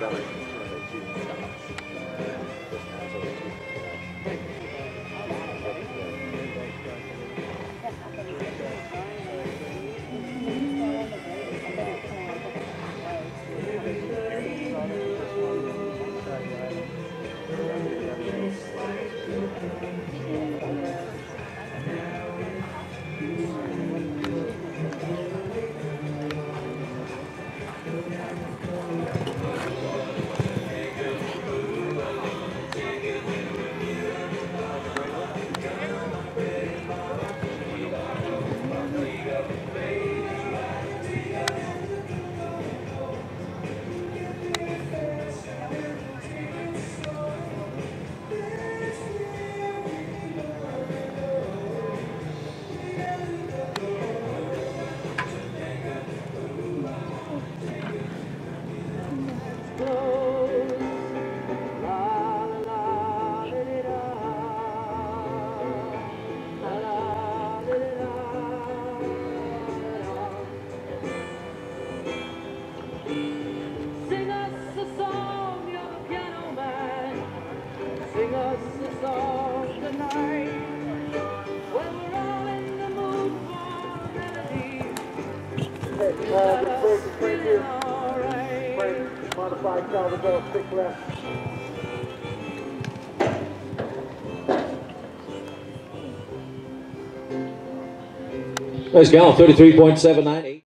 Sing us a song, young piano man. Sing us a song tonight. When we're all in the mood for melody. Let us feel alright. Modified Calvin Bell, stick left. Nice gal, 33.798.